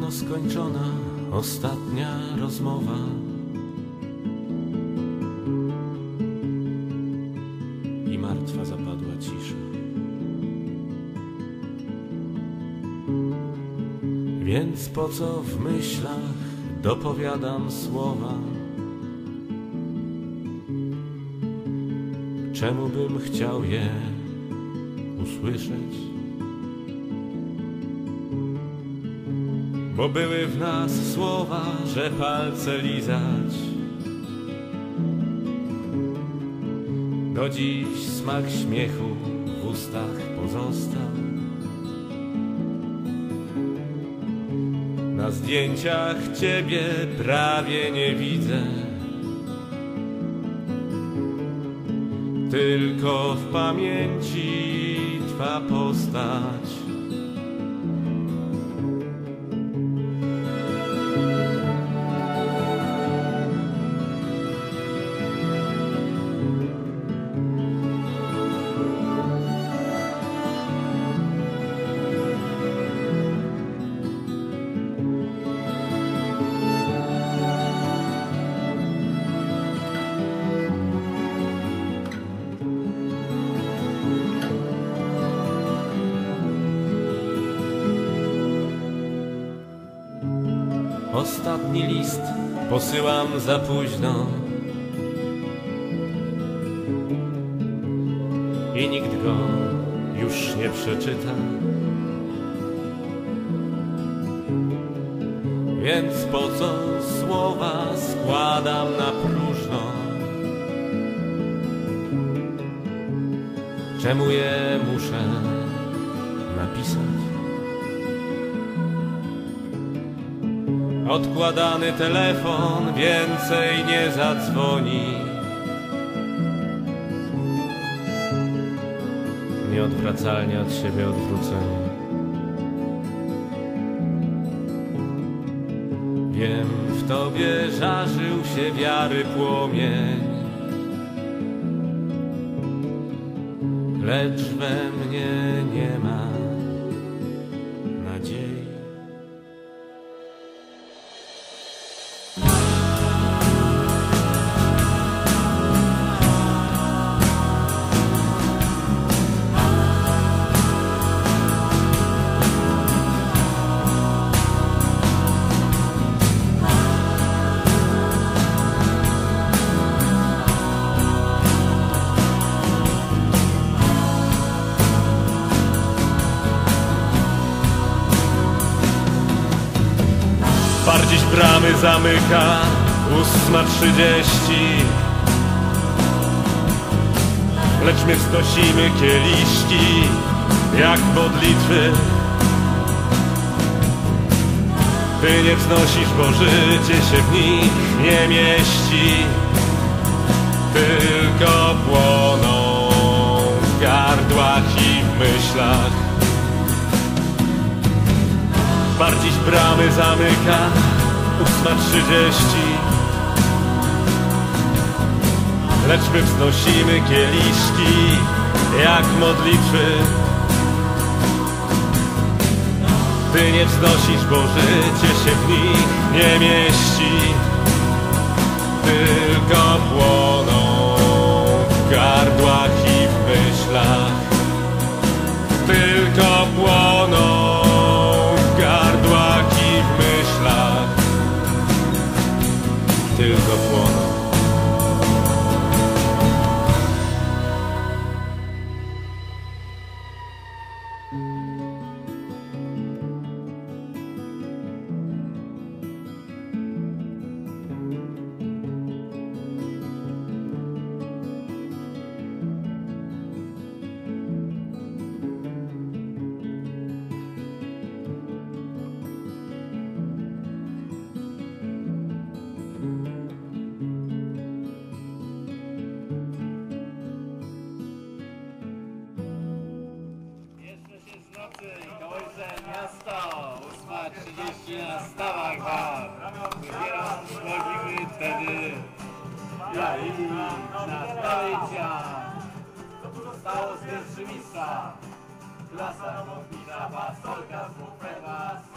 Ledwo skończona ostatnia rozmowa. I martwa zapadła cisza. Więc po co w myślach dopowiadam słowa? Czemu bym chciał je usłyszeć? Bo były w nas słowa, że palce lizać. Do dziś smak śmiechu w ustach pozostał. Na zdjęciach ciebie prawie nie widzę, tylko w pamięci twa postać. Ostatni list posyłam za późno i nikt go już nie przeczyta. Więc po co słowa składam na próżno? Czemu je muszę napisać? Odkładany telefon więcej nie zadzwoni. Nieodwracalnie od siebie odwróceni. Wiem, w tobie żarzył się wiary płomień, lecz we mnie nie ma nadziei. Dziś bramy zamyka 8:30, lecz my wznosimy kieliszki jak modlitwy. Ty nie wznosisz, bo życie się w nich nie mieści, tylko płoną w gardłach i w myślach. Dziś bramy zamyka 8:30, lecz my wznosimy kieliszki jak modlitwy. Ty nie wznosisz, bo życie się w nich nie mieści, tylko płoną w gardłach i w myślach. Tylko płoną w gardłach i w myślach. Tylko płoną. Miasto, 8:30 na stawach bar. Wybieram szkodliwy wtedy. Ja i na zdjęcia. Zostało z pierwszy mistrza. Klasa, modlica, fasolka, z bufeta.